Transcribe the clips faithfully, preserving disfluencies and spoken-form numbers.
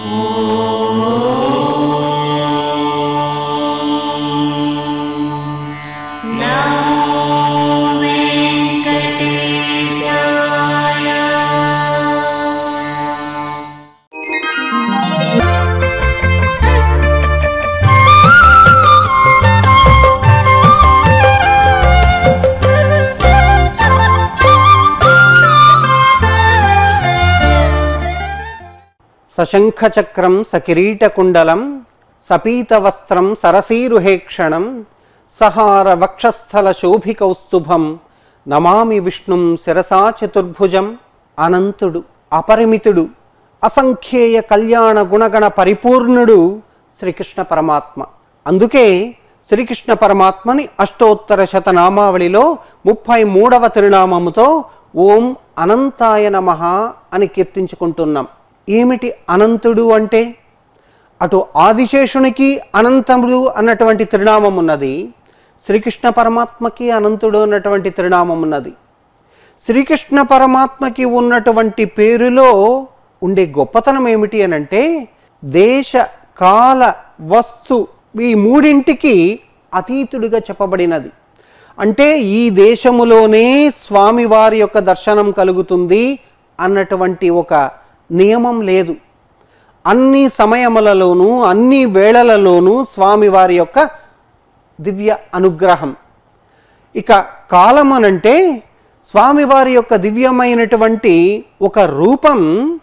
సశంఖచక్రం సకిరీటకుండలం సపీతవస్త్రం సరసీరుహేక్షణం సహార వక్షస్థల శోభికౌస్తుభం నమామి విష్ణుం శిరసా చతుర్భుజం. అనంతుడు, అపరిమితుడు, అసంఖ్యేయ కళ్యాణ గుణగణ పరిపూర్ణుడు శ్రీకృష్ణ పరమాత్మ. అందుకే శ్రీకృష్ణ పరమాత్మని అష్టోత్తర శతనామావళిలో ముప్పై మూడవ తిరునామముతో ఓం అనంతాయ నమః అని కీర్తించుకుంటున్నాం. ఏమిటి అనంతుడు అంటే? అటు ఆదిశేషునికి అనంతముడు అన్నటువంటి తిరునామం ఉన్నది, శ్రీకృష్ణ పరమాత్మకి అనంతుడు అన్నటువంటి తిరునామం ఉన్నది. శ్రీకృష్ణ పరమాత్మకి ఉన్నటువంటి పేరులో ఉండే గొప్పతనం ఏమిటి అనంటే, దేశ కాల వస్తు ఈ మూడింటికి అతీతుడిగా చెప్పబడినది. అంటే ఈ దేశములోనే స్వామివారి యొక్క దర్శనం కలుగుతుంది అన్నటువంటి ఒక నియమం లేదు. అన్ని సమయములలోనూ అన్ని వేళలలోనూ స్వామివారి యొక్క దివ్య అనుగ్రహం. ఇక కాలం అనంటే స్వామివారి యొక్క దివ్యమైనటువంటి ఒక రూపం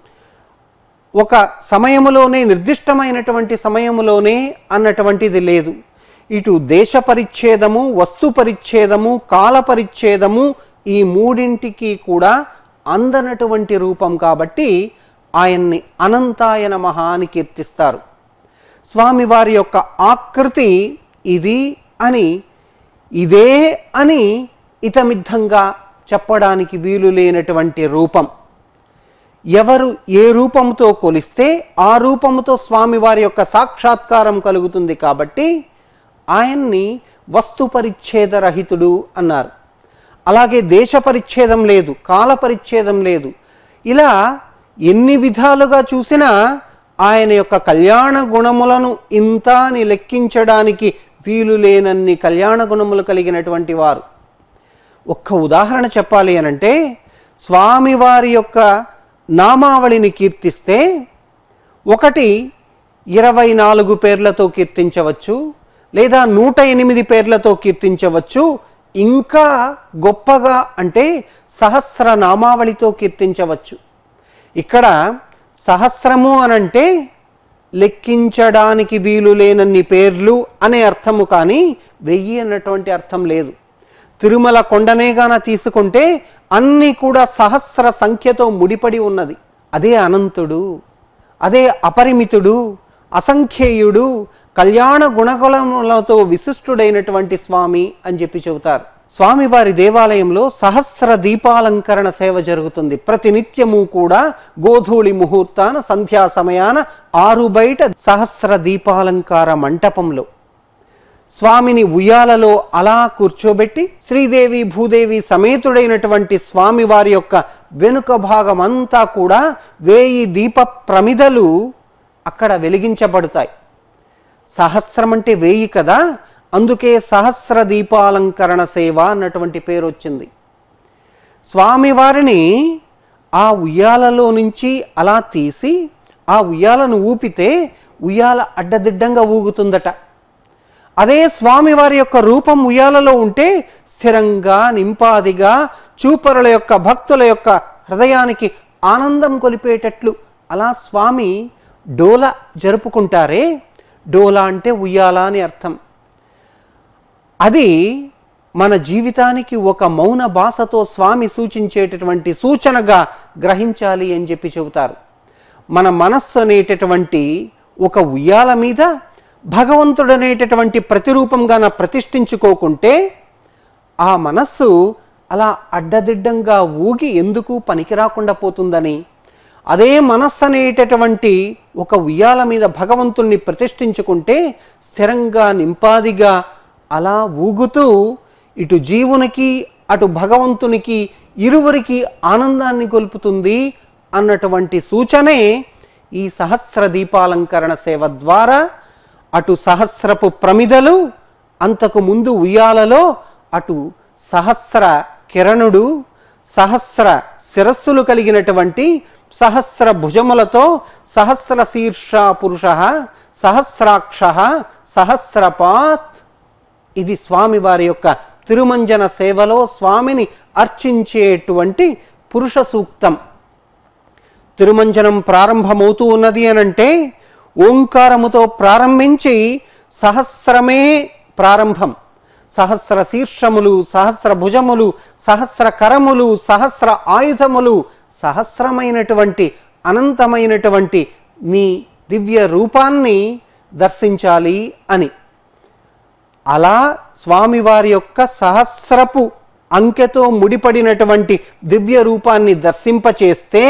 ఒక సమయములోనే, నిర్దిష్టమైనటువంటి సమయములోనే అన్నటువంటిది లేదు. ఇటు దేశ పరిచ్ఛేదము, వస్తు పరిచ్ఛేదము, కాల పరిచ్ఛేదము ఈ మూడింటికి కూడా అందనటువంటి రూపం కాబట్టి ఆయన్ని అనంతాయ నమః అని కీర్తిస్తారు. స్వామివారి యొక్క ఆకృతి ఇది అని, ఇదే అని ఇతమిద్ధంగా చెప్పడానికి వీలు లేనటువంటి రూపం. ఎవరు ఏ రూపంతో కొలిస్తే ఆ రూపంతో స్వామివారి యొక్క సాక్షాత్కారం కలుగుతుంది కాబట్టి ఆయన్ని వస్తు పరిచ్ఛేద రహితుడు అన్నారు. అలాగే దేశ పరిచ్ఛేదం లేదు, కాల పరిచ్ఛేదం లేదు. ఇలా ఎన్ని విధాలుగా చూసినా ఆయన యొక్క కళ్యాణ గుణములను ఇంత అని లెక్కించడానికి వీలు లేనన్ని కళ్యాణ గుణములు కలిగినటువంటి వారు. ఒక్క ఉదాహరణ చెప్పాలి అనంటే, స్వామివారి యొక్క నామావళిని కీర్తిస్తే ఒకటి ఇరవై నాలుగు పేర్లతో కీర్తించవచ్చు, లేదా నూట ఎనిమిది పేర్లతో కీర్తించవచ్చు. ఇంకా గొప్పగా అంటే సహస్ర నామావళితో కీర్తించవచ్చు. ఇక్కడ సహస్రము అనంటే లెక్కించడానికి వీలు లేనన్ని పేర్లు అనే అర్థము, కానీ వెయ్యి అన్నటువంటి అర్థం లేదు. తిరుమల కొండనేగాన తీసుకుంటే అన్నీ కూడా సహస్ర సంఖ్యతో ముడిపడి ఉన్నది. అదే అనంతుడు, అదే అపరిమితుడు, అసంఖ్యేయుడు, కళ్యాణ గుణగుణములతో విశిష్టుడైనటువంటి స్వామి అని చెప్పి చెబుతారు. స్వామివారి దేవాలయంలో సహస్ర దీపాలంకరణ సేవ జరుగుతుంది. ప్రతినిత్యము కూడా గోధూళి ముహూర్తాన సంధ్యా సమయాన ఆరు బయట సహస్ర దీపాలంకార మంటపంలో స్వామిని ఉయ్యాలలో అలా కూర్చోబెట్టి శ్రీదేవి భూదేవి సమేతుడైనటువంటి స్వామివారి యొక్క వెనుక భాగమంతా కూడా వేయి దీప ప్రమిదలు అక్కడ వెలిగించబడతాయి. సహస్రం అంటే వేయి కదా, అందుకే సహస్ర దీపాలంకరణ సేవ అన్నటువంటి పేరు వచ్చింది. స్వామివారిని ఆ ఉయ్యాలలో నుంచి అలా తీసి ఆ ఉయ్యాలను ఊపితే ఉయ్యాల అడ్డదిడ్డంగా ఊగుతుందట. అదే స్వామివారి యొక్క రూపం ఉయ్యాలలో ఉంటే స్థిరంగా, నింపాదిగా, చూపరుల యొక్క భక్తుల యొక్క హృదయానికి ఆనందం కొలిపేటట్లు అలా స్వామి డోల జరుపుకుంటారే. డోల అంటే ఉయ్యాల అని అర్థం. అది మన జీవితానికి ఒక మౌన భాషతో స్వామి సూచించేటటువంటి సూచనగా గ్రహించాలి అని చెప్పి చెబుతారు. మన మనస్సు అనేటటువంటి ఒక ఉయ్యాల మీద భగవంతుడు అనేటటువంటి ప్రతిరూపంగా నా ప్రతిష్ఠించుకోకుంటే ఆ మనస్సు అలా అడ్డదిడ్డంగా ఊగి ఎందుకు పనికి రాకుండా పోతుందని, అదే మనస్సు అనేటటువంటి ఒక ఉయ్యాల మీద భగవంతుణ్ణి ప్రతిష్ఠించుకుంటే స్థిరంగా, నింపాదిగా అలా ఊగుతూ ఇటు జీవునికి అటు భగవంతునికి ఇరువురికి ఆనందాన్ని గొలుపుతుంది అన్నటువంటి సూచనే ఈ సహస్ర దీపాలంకరణ సేవ ద్వారా అటు సహస్రపు ప్రమిదలు, అంతకు ముందు ఉయ్యాలలో అటు సహస్ర కిరణుడు, సహస్ర శిరస్సులు కలిగినటువంటి సహస్ర భుజములతో సహస్ర శీర్ష పురుష సహస్రాక్ష సహస్రపాత్. ఇది స్వామివారి యొక్క తిరుమంజన సేవలో స్వామిని అర్చించేటువంటి పురుష సూక్తం. తిరుమంజనం ప్రారంభమవుతూ ఉన్నది అనంటే ఓంకారముతో ప్రారంభించి సహస్రమే ప్రారంభం. సహస్ర శీర్షములు, సహస్ర భుజములు, సహస్ర కరములు, సహస్ర ఆయుధములు, సహస్రమైనటువంటి అనంతమైనటువంటి నీ దివ్య రూపాన్ని దర్శించాలి అని. అలా స్వామివారి యొక్క సహస్రపు అంకెతో ముడిపడినటువంటి దివ్య రూపాన్ని దర్శింపచేస్తే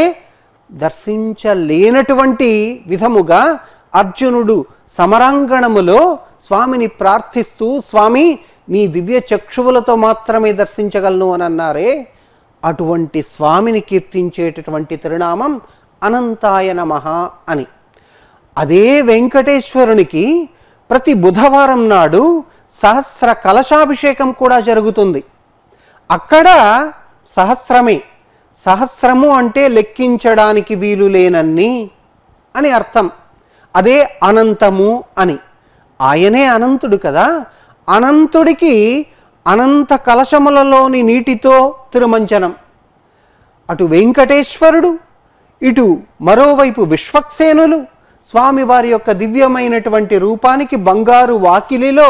దర్శించలేనటువంటి విధముగా అర్జునుడు సమరాంగణములో స్వామిని ప్రార్థిస్తూ, స్వామి నీ దివ్య చక్షువులతో మాత్రమే దర్శించగలను అని అన్నారే, అటువంటి స్వామిని కీర్తించేటటువంటి తిరునామం అనంతాయ నమః అని. అదే వెంకటేశ్వరునికి ప్రతి బుధవారం నాడు సహస్ర కలశాభిషేకం కూడా జరుగుతుంది. అక్కడ సహస్రమే, సహస్రము అంటే లెక్కించడానికి వీలు లేనన్ని అని అర్థం. అదే అనంతము అని. ఆయనే అనంతుడు కదా, అనంతుడికి అనంత కలశములలోని నీటితో తిరుమంజనం. అటు వెంకటేశ్వరుడు, ఇటు మరోవైపు విశ్వక్సేనులు స్వామివారి యొక్క దివ్యమైనటువంటి రూపానికి బంగారు వాకిలిలో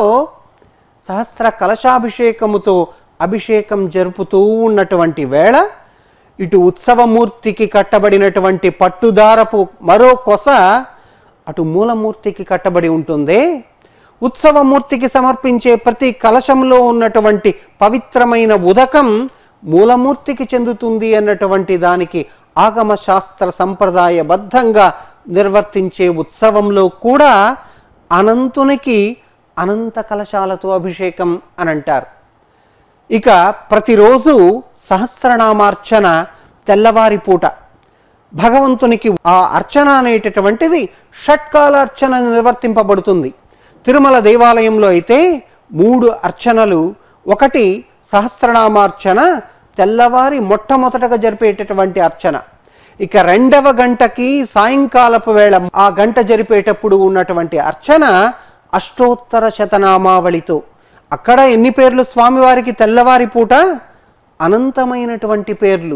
సహస్ర కలశాభిషేకముతో అభిషేకం జరుపుతూ ఉన్నటువంటి వేళ, ఇటు ఉత్సవమూర్తికి కట్టబడినటువంటి పట్టుదారపు మరో కొస అటు మూలమూర్తికి కట్టబడి ఉంటుంది. ఉత్సవమూర్తికి సమర్పించే ప్రతి కలశంలో ఉన్నటువంటి పవిత్రమైన ఉదకం మూలమూర్తికి చెందుతుంది అన్నటువంటి దానికి ఆగమ శాస్త్ర సంప్రదాయబద్ధంగా నిర్వర్తించే ఉత్సవంలో కూడా అనంతునికి అనంత కలశాలతో అభిషేకం అని అంటారు. ఇక ప్రతిరోజు సహస్రనామార్చన తెల్లవారి పూట భగవంతునికి ఆ అర్చన అనేటటువంటిది షట్కాల అర్చన నిర్వర్తింపబడుతుంది. తిరుమల దేవాలయంలో అయితే మూడు అర్చనలు. ఒకటి సహస్రనామార్చన, తెల్లవారి మొట్టమొదటగా జరిపేటటువంటి అర్చన. ఇక రెండవ గంటకి సాయంకాలపు వేళ ఆ గంట జరిపేటప్పుడు ఉన్నటువంటి అర్చన అష్టోత్తర శతనామావళితో. అక్కడ ఎన్ని పేర్లు స్వామివారికి తెల్లవారి పూట? అనంతమైనటువంటి పేర్లు.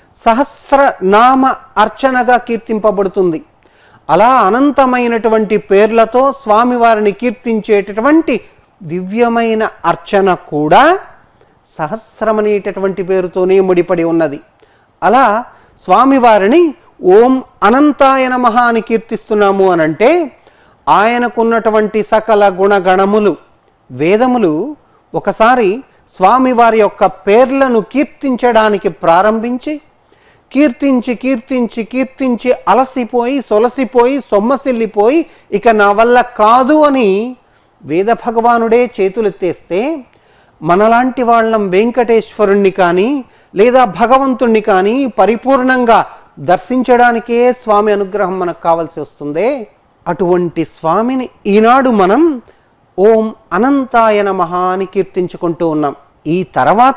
సహస్రనామ అర్చనగా కీర్తింపబడుతుంది. అలా అనంతమైనటువంటి పేర్లతో స్వామివారిని కీర్తించేటటువంటి దివ్యమైన అర్చన కూడా సహస్రమనేటటువంటి పేరుతోనే ముడిపడి ఉన్నది. అలా స్వామివారిని ఓం అనంతాయ నమః అని కీర్తిస్తున్నాము అనంటే ఆయనకున్నటువంటి సకల గుణగణములు, వేదములు ఒకసారి స్వామివారి యొక్క పేర్లను కీర్తించడానికి ప్రారంభించి కీర్తించి కీర్తించి కీర్తించి అలసిపోయి సొలసిపోయి సొమ్మసిల్లిపోయి ఇక నా వల్ల కాదు అని వేద భగవానుడే చేతులెత్తేస్తే మనలాంటి వాళ్ళం వెంకటేశ్వరుణ్ణి కానీ లేదా భగవంతుణ్ణి కానీ పరిపూర్ణంగా దర్శించడానికే స్వామి అనుగ్రహం మనకు కావాల్సి వస్తుందే. అటువంటి స్వామిని ఈనాడు మనం ఓం అనంతాయ నమః అని కీర్తించుకుంటూ ఉన్నాం. ఈ తర్వాత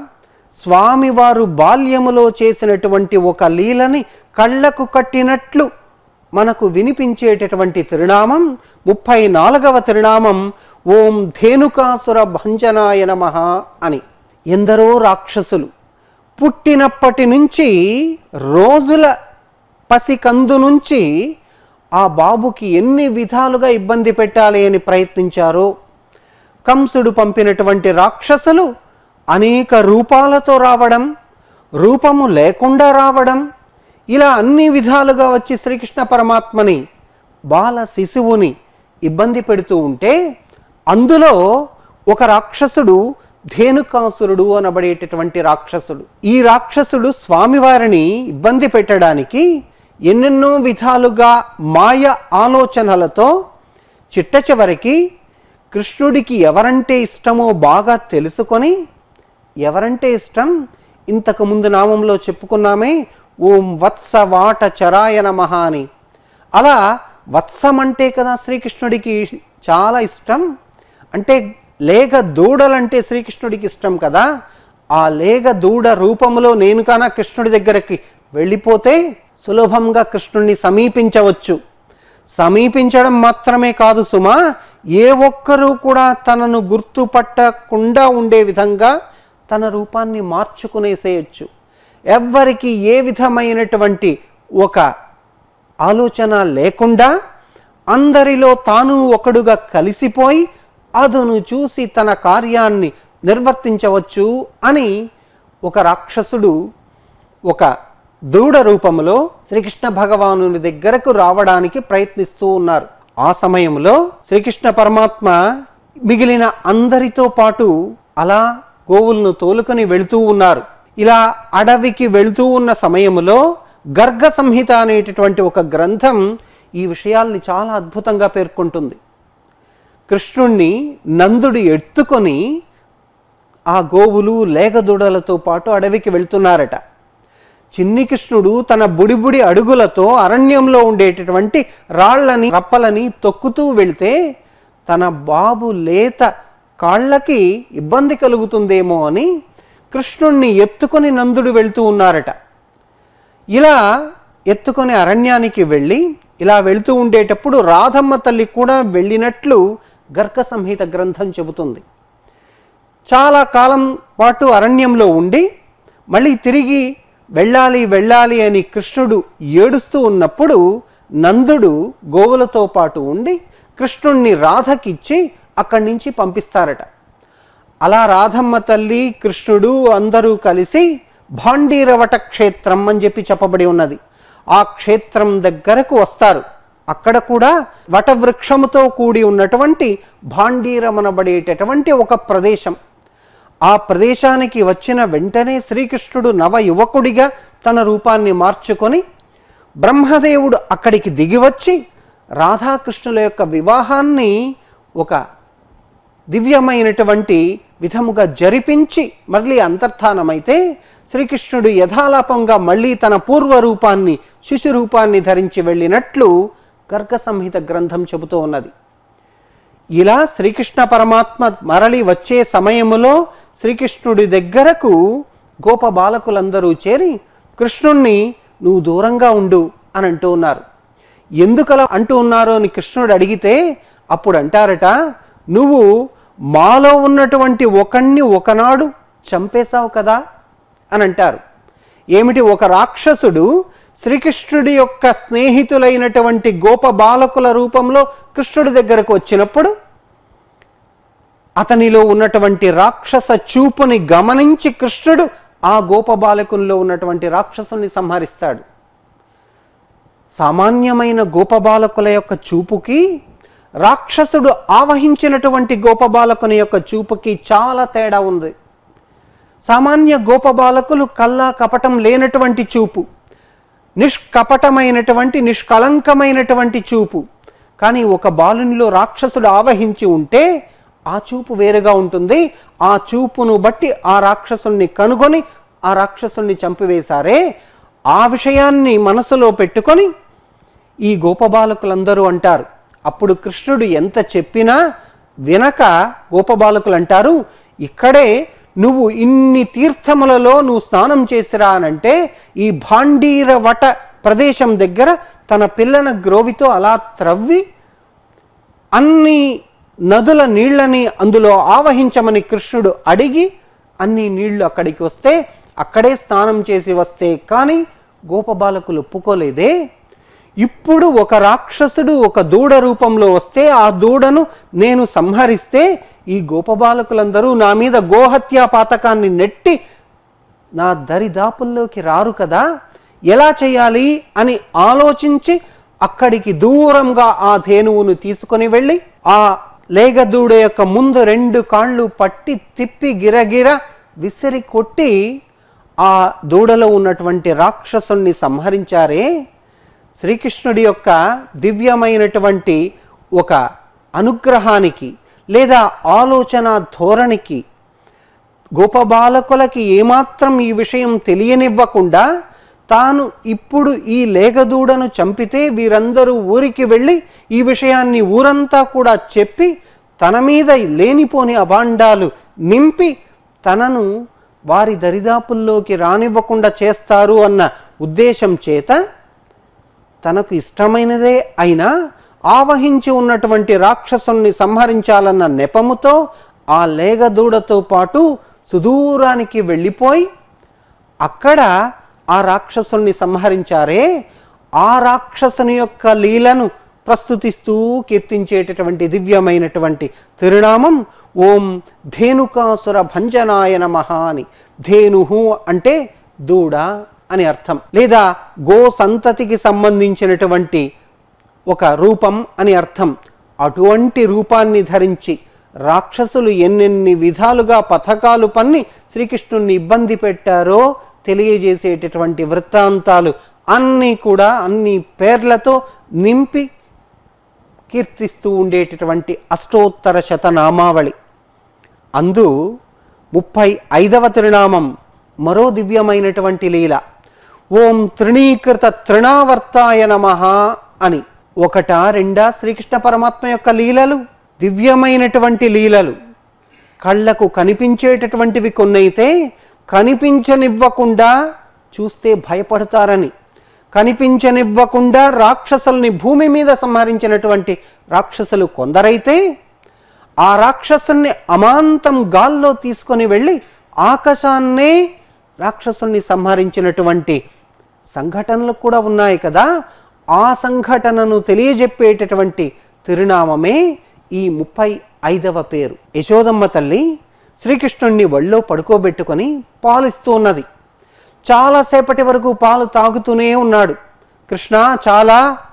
స్వామివారు బాల్యములో చేసినటువంటి ఒక లీలని కళ్ళకు కట్టినట్లు మనకు వినిపించేటటువంటి తిరునామం ముప్పై నాలుగవ తిరునామం ఓం ధేనుకాసుర భంజనాయ నమః అని. ఎందరో రాక్షసులు పుట్టినప్పటి నుంచి రోజుల పసికందు నుంచి ఆ బాబుకి ఎన్ని విధాలుగా ఇబ్బంది పెట్టాలి అని ప్రయత్నించారో. కంసుడు పంపినటువంటి రాక్షసులు అనేక రూపాలతో రావడం, రూపము లేకుండా రావడం, ఇలా అన్ని విధాలుగా వచ్చి శ్రీకృష్ణ పరమాత్మని బాల శిశువుని ఇబ్బంది పెడుతూ ఉంటే అందులో ఒక రాక్షసుడు ధేనుకాసురుడు అనబడేటటువంటి రాక్షసుడు. ఈ రాక్షసుడు స్వామివారిని ఇబ్బంది పెట్టడానికి ఎన్నెన్నో విధాలుగా మాయ ఆలోచనలతో చిట్ట చివరికి కృష్ణుడికి ఎవరంటే ఇష్టమో బాగా తెలుసుకొని, ఎవరంటే ఇష్టం ఇంతకుముందు నామంలో చెప్పుకున్నామే ఓం వత్స వాట చరాయ నమః అని, అలా వత్సం అంటే కదా శ్రీకృష్ణుడికి చాలా ఇష్టం, అంటే లేగ దూడలంటే శ్రీకృష్ణుడికి ఇష్టం కదా. ఆ లేగ దూడ రూపంలో నేను కానా కృష్ణుడి దగ్గరికి వెళ్ళిపోతే సులభంగా కృష్ణుడిని సమీపించవచ్చు. సమీపించడం మాత్రమే కాదు సుమా, ఏ ఒక్కరూ కూడా తనను గుర్తుపట్టకుండా ఉండే విధంగా తన రూపాన్ని మార్చుకునేసేయచ్చు. ఎవ్వరికి ఏ విధమైనటువంటి ఒక ఆలోచన లేకుండా అందరిలో తాను ఒకడుగా కలిసిపోయి అదును చూసి తన కార్యాన్ని నిర్వర్తించవచ్చు అని ఒక రాక్షసుడు ఒక దూడ రూపంలో శ్రీకృష్ణ భగవానుని దగ్గరకు రావడానికి ప్రయత్నిస్తూ ఉన్నారు. ఆ సమయంలో శ్రీకృష్ణ పరమాత్మ మిగిలిన అందరితో పాటు అలా గోవులను తోలుకొని వెళుతూ ఉన్నారు. ఇలా అడవికి వెళుతూ ఉన్న సమయంలో గర్గ సంహిత అనేటటువంటి ఒక గ్రంథం ఈ విషయాల్ని చాలా అద్భుతంగా పేర్కొంటుంది. కృష్ణుణ్ణి నందుడు ఎత్తుకొని ఆ గోవులు లేగదూడలతో పాటు అడవికి వెళ్తున్నారట. చిన్ని కృష్ణుడు తన బుడిబుడి అడుగులతో అరణ్యంలో ఉండేటటువంటి రాళ్లని రప్పలని తొక్కుతూ వెళ్తే తన బాబు లేత కాళ్ళకి ఇబ్బంది కలుగుతుందేమో అని కృష్ణుణ్ణి ఎత్తుకొని నందుడు వెళ్తూ ఉన్నారట. ఇలా ఎత్తుకొని అరణ్యానికి వెళ్ళి ఇలా వెళుతూ ఉండేటప్పుడు రాధమ్మ తల్లి కూడా వెళ్ళినట్లు గర్గ సంహిత గ్రంథం చెబుతుంది. చాలా కాలం పాటు అరణ్యంలో ఉండి మళ్ళీ తిరిగి వెళ్ళాలి వెళ్ళాలి అని కృష్ణుడు ఏడుస్తూ ఉన్నప్పుడు నందుడు గోవులతో పాటు ఉండి కృష్ణుణ్ణి రాధకిచ్చి అక్కడి నుంచి పంపిస్తారట. అలా రాధమ్మ తల్లి కృష్ణుడు అందరూ కలిసి భాండీరవట క్షేత్రం అని చెప్పి చెప్పబడి ఉన్నది. ఆ క్షేత్రం దగ్గరకు వస్తారు. అక్కడ కూడా వటవృక్షముతో కూడి ఉన్నటువంటి భాండీరమనబడేటటువంటి ఒక ప్రదేశం. ఆ ప్రదేశానికి వచ్చిన వెంటనే శ్రీకృష్ణుడు నవ యువకుడిగా తన రూపాన్ని మార్చుకొని బ్రహ్మదేవుడు అక్కడికి దిగివచ్చి రాధాకృష్ణుల యొక్క వివాహాన్ని ఒక దివ్యమైనటువంటి విధముగా జరిపించి మళ్ళీ అంతర్ధానమైతే శ్రీకృష్ణుడు యథాలాపంగా మళ్ళీ తన పూర్వ రూపాన్ని శిశు రూపాన్ని ధరించి వెళ్ళినట్లు గర్గ సంహిత గ్రంథం చెబుతూ ఉన్నది. ఇలా శ్రీకృష్ణ పరమాత్మ మరలి వచ్చే సమయములో శ్రీకృష్ణుడి దగ్గరకు గోప బాలకులందరూ చేరి కృష్ణుణ్ణి నువ్వు దూరంగా ఉండు అని అంటూ ఉన్నారు. ఎందుకలా అంటూ ఉన్నారో అని కృష్ణుడు అడిగితే అప్పుడు అంటారట, నువ్వు మాలో ఉన్నటువంటి ఒకణ్ణి ఒకనాడు చంపేశావు కదా అని అంటారు. ఏమిటి? ఒక రాక్షసుడు శ్రీకృష్ణుడి యొక్క స్నేహితులైనటువంటి గోప బాలకుల రూపంలో కృష్ణుడి దగ్గరకు వచ్చినప్పుడు అతనిలో ఉన్నటువంటి రాక్షస చూపుని గమనించి కృష్ణుడు ఆ గోప బాలకుల్లో ఉన్నటువంటి రాక్షసుని సంహరిస్తాడు. సామాన్యమైన గోప బాలకుల యొక్క చూపుకి రాక్షసుడు ఆవహించినటువంటి గోప బాలకుని యొక్క చూపుకి చాలా తేడా ఉంది. సామాన్య గోప బాలకులు కల్లా కపటం లేనటువంటి చూపు, నిష్కపటమైనటువంటి నిష్కళంకమైనటువంటి చూపు. కానీ ఒక బాలునిలో రాక్షసుడు ఆవహించి ఉంటే ఆ చూపు వేరుగా ఉంటుంది. ఆ చూపును బట్టి ఆ రాక్షసుని కనుగొని ఆ రాక్షసుని చంపివేశారే, ఆ విషయాన్ని మనసులో పెట్టుకొని ఈ గోపబాలకులందరూ అంటారు. అప్పుడు కృష్ణుడు ఎంత చెప్పినా వినక గోపబాలకులు అంటారు, ఇక్కడే నువ్వు ఇన్ని తీర్థములలో నువ్వు స్నానం చేసిరా అనంటే ఈ భాండీర వట ప్రదేశం దగ్గర తన పిల్లన గ్రోవితో అలా త్రవ్వి అన్ని నదుల నీళ్లని అందులో ఆవహించమని కృష్ణుడు అడిగి అన్ని నీళ్లు అక్కడికి వస్తే అక్కడే స్నానం చేసి వస్తే కానీ గోపబాలకులు ఒప్పుకోలేదే. ఇప్పుడు ఒక రాక్షసుడు ఒక దూడ రూపంలో వస్తే ఆ దూడను నేను సంహరిస్తే ఈ గోపబాలకులందరూ నా మీద గోహత్యా పాతకాన్ని నెట్టి నా దరిదాపుల్లోకి రారు కదా, ఎలా చేయాలి అని ఆలోచించి అక్కడికి దూరంగా ఆ ధేనువును తీసుకొని వెళ్ళి ఆ లేగదూడ యొక్క ముందు రెండు కాళ్ళు పట్టి తిప్పి గిరగిర విసిరి కొట్టి ఆ దూడలో ఉన్నటువంటి రాక్షసుని సంహరించారే. శ్రీకృష్ణుడి యొక్క దివ్యమైనటువంటి ఒక అనుగ్రహానికి లేదా ఆలోచన ధోరణికి గోపబాలకులకి ఏమాత్రం ఈ విషయం తెలియనివ్వకుండా తాను ఇప్పుడు ఈ లేగదూడను చంపితే వీరందరూ ఊరికి వెళ్ళి ఈ విషయాన్ని ఊరంతా కూడా చెప్పి తన మీద లేనిపోని అభాండాలు నింపి తనను వారి దరిదాపుల్లోకి రానివ్వకుండా చేస్తారు అన్న ఉద్దేశం చేత తనకు ఇష్టమైనదే అయినా ఆవహించి ఉన్నటువంటి రాక్షసుల్ని సంహరించాలన్న నెపముతో ఆ లేగదూడతో పాటు సుదూరానికి వెళ్ళిపోయి అక్కడ ఆ రాక్షసుల్ని సంహరించారే, ఆ రాక్షసుని యొక్క లీలను ప్రస్తుతిస్తూ కీర్తించేటటువంటి దివ్యమైనటువంటి తిరునామం ఓం ధేనుకాసుర భంజనాయ నమః అని. ధేనుహు అంటే దూడ అని అర్థం, లేదా గో సంతతికి సంబంధించినటువంటి ఒక రూపం అని అర్థం. అటువంటి రూపాన్ని ధరించి రాక్షసులు ఎన్నెన్ని విధాలుగా పథకాలు పన్ని శ్రీకృష్ణుణ్ణి ఇబ్బంది పెట్టారో తెలియజేసేటటువంటి వృత్తాంతాలు అన్నీ కూడా అన్ని పేర్లతో నింపి కీర్తిస్తూ ఉండేటటువంటి అష్టోత్తర శతనామావళి. అందు ముప్పై ఐదవ తిరునామం మరో దివ్యమైనటువంటి లీల ఓం త్రిణీకృత తృణావర్తాయ నమః అని. ఒకటా రెండా శ్రీకృష్ణ పరమాత్మ యొక్క లీలలు? దివ్యమైనటువంటి లీలలు. కళ్ళకు కనిపించేటటువంటివి కొన్నైతే కనిపించనివ్వకుండా చూస్తే భయపడతారని, కనిపించనివ్వకుండా రాక్షసుల్ని భూమి మీద సంహరించినటువంటి రాక్షసులు కొందరైతే ఆ రాక్షసుల్ని అమాంతం గాల్లో తీసుకొని వెళ్ళి ఆకాశాన్నే రాక్షసుల్ని సంహరించినటువంటి సంఘటనలు కూడా ఉన్నాయి కదా. ఆ సంఘటనను తెలియజెప్పేటటువంటి తిరునామమే ఈ ముప్పై ఐదవ పేరు. యశోదమ్మ తల్లి శ్రీకృష్ణుణ్ణి ఒళ్ళో పడుకోబెట్టుకొని పాలిస్తూ ఉన్నది. చాలాసేపటి వరకు పాలు తాగుతూనే ఉన్నాడు. కృష్ణ చాలా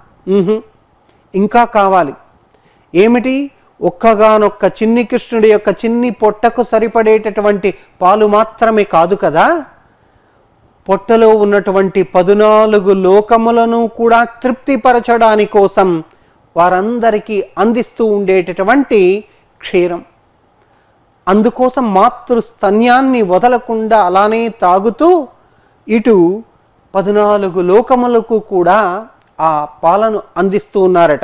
ఇంకా కావాలి. ఏమిటి? ఒక్కగానొక్క చిన్ని కృష్ణుడి యొక్క చిన్ని పొట్టకు సరిపడేటటువంటి పాలు మాత్రమే కాదు కదా, పొట్టలో ఉన్నటువంటి పదునాలుగు లోకములను కూడా తృప్తిపరచడాని కోసం వారందరికీ అందిస్తూ ఉండేటటువంటి క్షీరం. అందుకోసం మాతృస్తన్యాన్ని వదలకుండా అలానే తాగుతూ ఇటు పద్నాలుగు లోకములకు కూడా ఆ పాలను అందిస్తూ ఉన్నారట.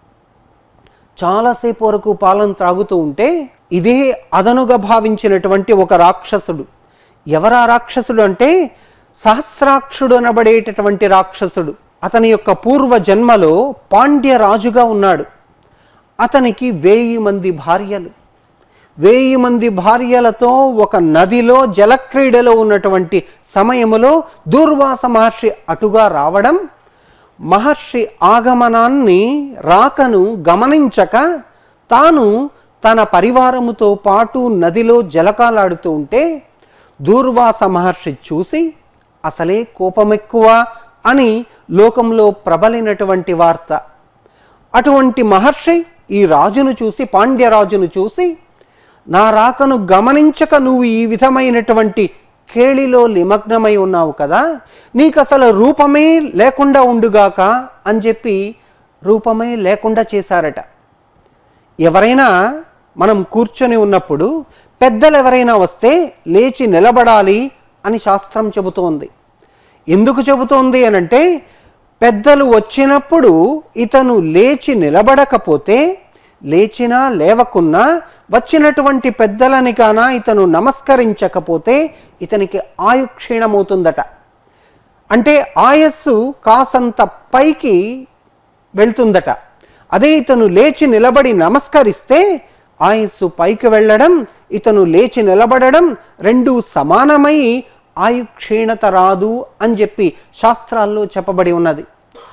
చాలాసేపు వరకు పాలను త్రాగుతూ ఉంటే ఇదే అదనుగా భావించినటువంటి ఒక రాక్షసుడు. ఎవరా రాక్షసుడు అంటే సహస్రాక్షుడు అనబడేటటువంటి రాక్షసుడు. అతని యొక్క పూర్వ జన్మలో పాండ్య రాజుగా ఉన్నాడు. అతనికి వేయి మంది భార్యలు. వేయి మంది భార్యలతో ఒక నదిలో జలక్రీడలో ఉన్నటువంటి సమయములో దూర్వాస మహర్షి అటుగా రావడం, మహర్షి ఆగమనాన్ని రాకను గమనించక తాను తన పరివారముతో పాటు నదిలో జలకాలాడుతూ ఉంటే దూర్వాస మహర్షి చూసి అసలే కోపమెక్కువ అని లోకంలో ప్రబలినటువంటి వార్త. అటువంటి మహర్షి ఈ రాజును చూసి, పాండ్యరాజును చూసి, నా రాకను గమనించక నువ్వు ఈ విధమైనటువంటి కేళిలో నిమగ్నమై ఉన్నావు కదా, నీకు అసలు రూపమే లేకుండా ఉండుగాక అని చెప్పి రూపమే లేకుండా చేశారట. ఎవరైనా మనం కూర్చొని ఉన్నప్పుడు పెద్దలు ఎవరైనా వస్తే లేచి నిలబడాలి అని శాస్త్రం చెబుతోంది. ఎందుకు చెబుతోంది అనంటే, పెద్దలు వచ్చినప్పుడు ఇతను లేచి నిలబడకపోతే, లేచినా లేవకున్నా వచ్చినటువంటి పెద్దలని కానా ఇతను నమస్కరించకపోతే ఇతనికి ఆయు క్షీణమవుతుందట. అంటే ఆయస్సు కాసంత పైకి వెళ్తుందట. అదే ఇతను లేచి నిలబడి నమస్కరిస్తే ఆయస్సు పైకి వెళ్ళడం, ఇతను లేచి నిలబడడం రెండు సమానమై ఆయు క్షీణత రాదు అని చెప్పి శాస్త్రాల్లో చెప్పబడి ఉన్నది.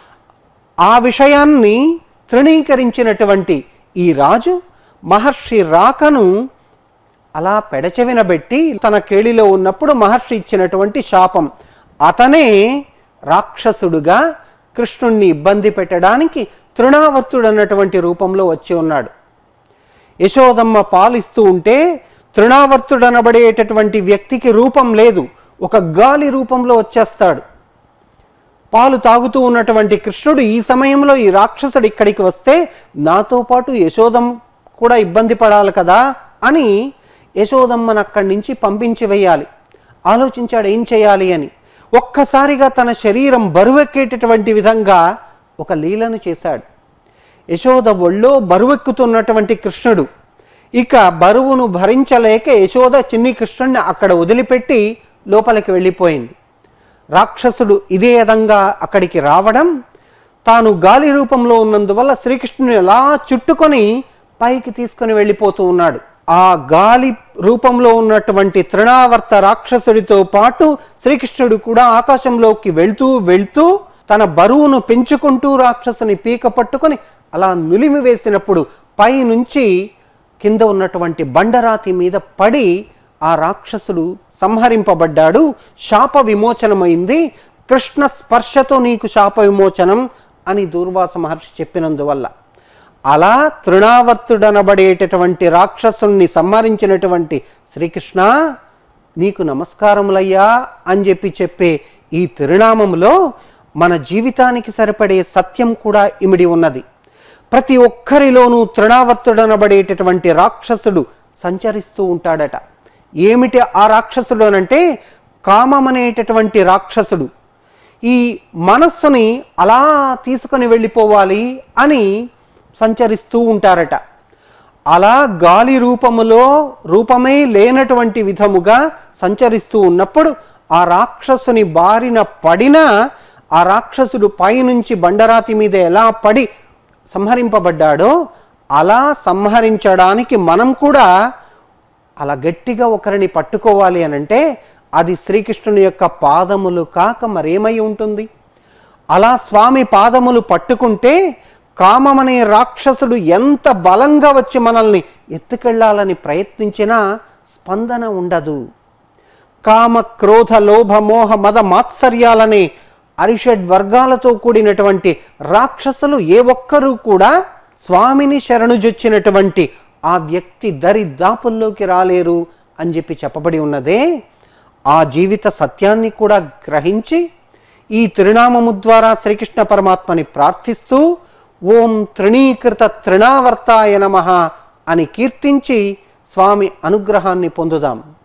ఆ విషయాన్ని తృణీకరించినటువంటి ఈ రాజు మహర్షి రాకను అలా పెడచెవినబెట్టి తన కేళిలో ఉన్నప్పుడు మహర్షి ఇచ్చినటువంటి శాపం, అతనే రాక్షసుడుగా కృష్ణుణ్ణి ఇబ్బంది పెట్టడానికి తృణావర్తుడు అన్నటువంటి రూపంలో వచ్చి ఉన్నాడు. యశోదమ్మ పాలిస్తూ ఉంటే తృణావర్తుడు అనబడేటటువంటి వ్యక్తికి రూపం లేదు, ఒక గాలి రూపంలో వచ్చేస్తాడు. పాలు తాగుతూ ఉన్నటువంటి కృష్ణుడు ఈ సమయంలో ఈ రాక్షసుడు ఇక్కడికి వస్తే నాతో పాటు యశోదమ్మ కూడా ఇబ్బంది పడాలి కదా అని యశోదమ్మను అక్కడి నుంచి పంపించి వేయాలి. ఆలోచించాడు ఏం చేయాలి అని. ఒక్కసారిగా తన శరీరం బరువెక్కేటటువంటి విధంగా ఒక లీలను చేశాడు. యశోద ఒళ్ళో బరువెక్కుతున్నటువంటి కృష్ణుడు ఇక బరువును భరించలేక యశోద చిన్ని కృష్ణుడిని అక్కడ వదిలిపెట్టి లోపలికి వెళ్ళిపోయింది. రాక్షసుడు ఇదే విధంగా అక్కడికి రావడం, తాను గాలి రూపంలో ఉన్నందువల్ల శ్రీకృష్ణుని ఎలా చుట్టుకొని పైకి తీసుకొని వెళ్ళిపోతూ ఉన్నాడు. ఆ గాలి రూపంలో ఉన్నటువంటి తృణావర్త రాక్షసుడితో పాటు శ్రీకృష్ణుడు కూడా ఆకాశంలోకి వెళ్తూ వెళ్తూ తన బరువును పెంచుకుంటూ రాక్షసుని పీక పట్టుకొని అలా నులిమి వేసినప్పుడు పై నుంచి కింద ఉన్నటువంటి బండరాతి మీద పడి ఆ రాక్షసుడు సంహరింపబడ్డాడు. శాప విమోచనమైంది. కృష్ణ స్పర్శతో నీకు శాప విమోచనం అని దూర్వాస మహర్షి చెప్పినందువల్ల అలా తృణావర్తుడనబడేటటువంటి రాక్షసుని సంహరించినటువంటి శ్రీకృష్ణ నీకు నమస్కారములయ్యా అని చెప్పి చెప్పే ఈ తిరునామములో మన జీవితానికి సరిపడే సత్యం కూడా ఇమిడి ఉన్నది. ప్రతి ఒక్కరిలోనూ తృణావర్తుడనబడేటటువంటి రాక్షసుడు సంచరిస్తూ ఉంటాడట. ఏమిటి ఆ రాక్షసుడు అనంటే కామమనేటటువంటి రాక్షసుడు. ఈ మనస్సుని అలా తీసుకొని వెళ్ళిపోవాలి అని సంచరిస్తూ ఉంటారట. అలా గాలి రూపములో రూపమే లేనటువంటి విధముగా సంచరిస్తూ ఉన్నప్పుడు ఆ రాక్షసుని బారిన పడిన ఆ రాక్షసుడు పైనుంచి బండరాతి మీద ఎలా పడి సంహరింపబడ్డాడో అలా సంహరించడానికి మనం కూడా అలా గట్టిగా ఒకరిని పట్టుకోవాలి అనంటే అది శ్రీకృష్ణుని యొక్క పాదములు కాక మరేమై ఉంటుంది? అలా స్వామి పాదములు పట్టుకుంటే కామమనే రాక్షసుడు ఎంత బలంగా వచ్చి మనల్ని ఎత్తుకెళ్లాలని ప్రయత్నించినా స్పందన ఉండదు. కామ క్రోధ లోభ మోహ మద మాత్సర్యాలనే అరిషడ్ వర్గాలతో కూడినటువంటి రాక్షసులు ఏ ఒక్కరూ కూడా స్వామిని శరణుజొచ్చినటువంటి ఆ వ్యక్తి దరిదాపుల్లోకి రాలేరు అని చెప్పి చెప్పబడి ఉన్నదే. ఆ జీవిత సత్యాన్ని కూడా గ్రహించి ఈ తిరునామము ద్వారా శ్రీకృష్ణ పరమాత్మని ప్రార్థిస్తూ ఓం తృణీకృత తృణావర్తాయ నమః అని కీర్తించి స్వామి అనుగ్రహాన్ని పొందుదాం.